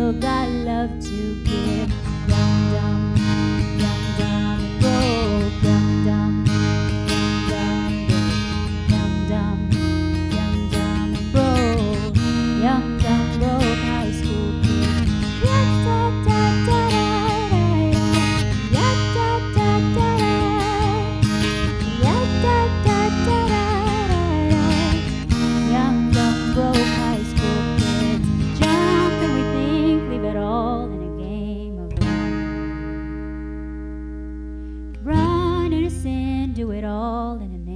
still got love to give. Young, dumb, and broke. Young, dumb, young, dumb, and broke. Young, dumb, broke high school kid. Young, dumb, broke high school kids. Jump and we think, leave it all in a game of run. Run in a sin, do it all in a name.